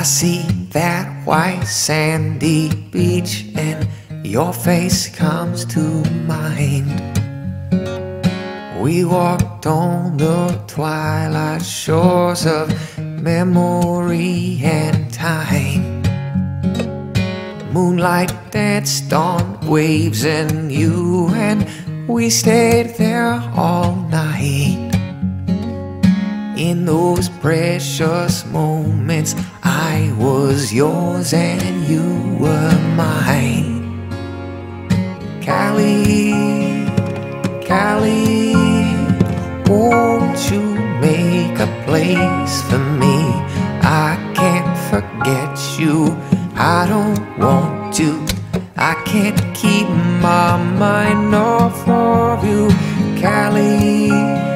see that white sandy beach and your face comes to mind. We walked on the twilight shores of memory and time. Moonlight danced on waves and you and we stayed there all night. In those precious moments, I was yours and you were mine. Cali, Cali, won't you make a place for me? I can't forget you, I don't want to. I can't keep my mind off of you. Cali,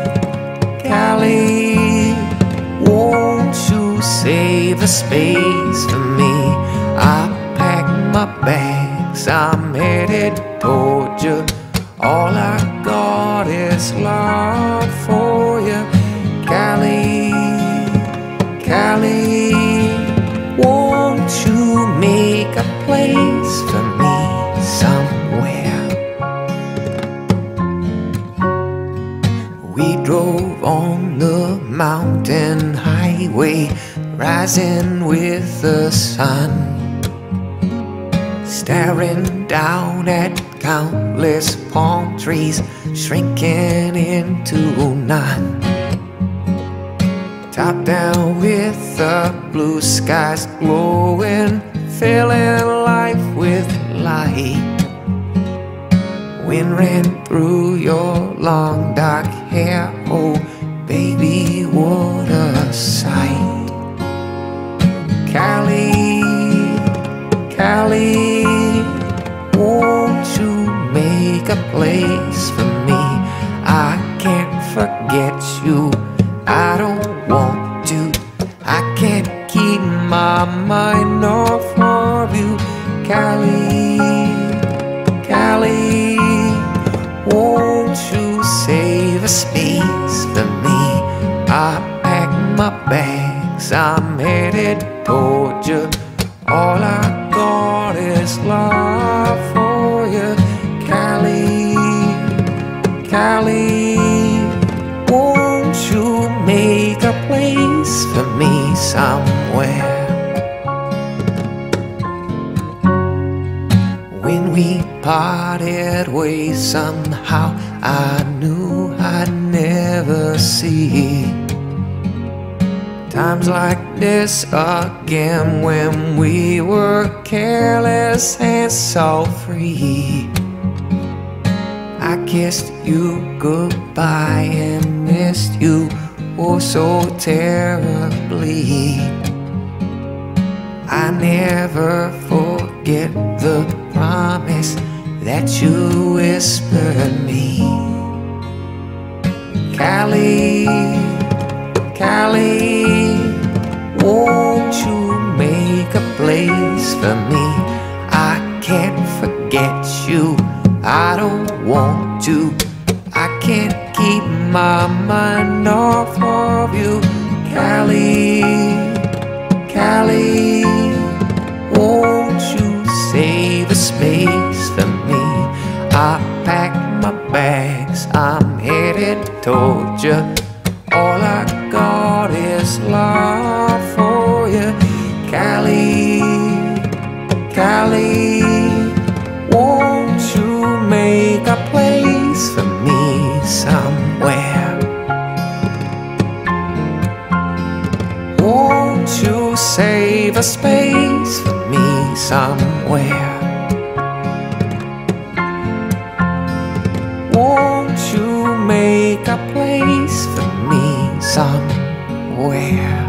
Cali, won't you save a space for me? I pack my bags, I'm headed toward you. All I got is love for you. Cali, Cali, won't you make a place for me somewhere? We drove on the mountain highway, rising with the sun, staring down at countless palm trees, shrinking into none. Top down with the blue skies glowing, filling life with light. Wind ran through your long dark hair, oh baby, what a sight. Cali, Cali, won't you make a place for me? I can't forget you, I don't want to. I can't keep my mind off of you. Cali, Cali, won't you save a space for me? I pack my bags, I'm headed toward you. All I got is love for you. Cali, Cali, won't you make a place for me somewhere? When we parted ways, somehow I knew I'd never see times like this again, when we were careless and so free. I kissed you goodbye and missed you oh so terribly. I never forget the promise that you whispered me. Cali, Cali, won't you make a place for me? I can't forget you, I don't want to. I can't keep my mind off of you. Cali, Cali, won't you save a space for me? I pack my bags, I'm headed toward you. All I got is love for you. Cali, Cali, won't you make a place for me somewhere? Won't you save a space for me somewhere? Won't you make a place for me somewhere?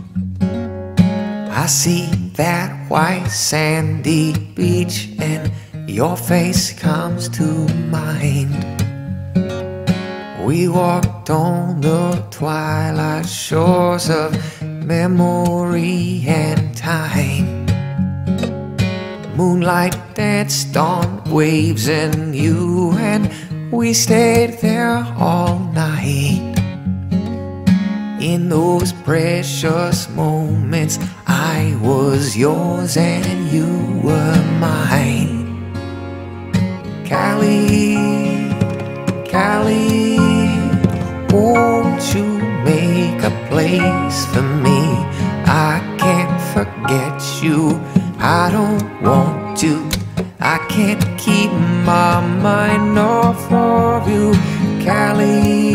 I see that white sandy beach and your face comes to mind. We walked on the twilight shores of memory and time. Moonlight danced on waves and you and we stayed there all night. In those precious moments, I was yours and you were mine. Callie, Callie, won't you make a place for me? I can't forget you, I don't want to. I can't keep my mind off of you. Callie,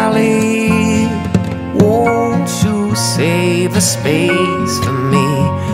Callie, won't you save a space for me?